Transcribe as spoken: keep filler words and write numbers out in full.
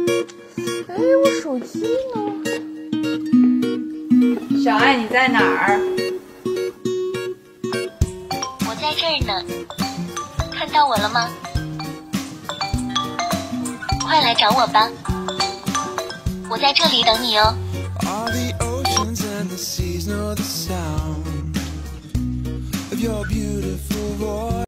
哎，我手机呢？ 小爱，你在哪儿？ 我在这儿呢，看到我了吗？快来找我吧，我在这里等你哦。All the oceans and the seas know the sound of your beautiful voice.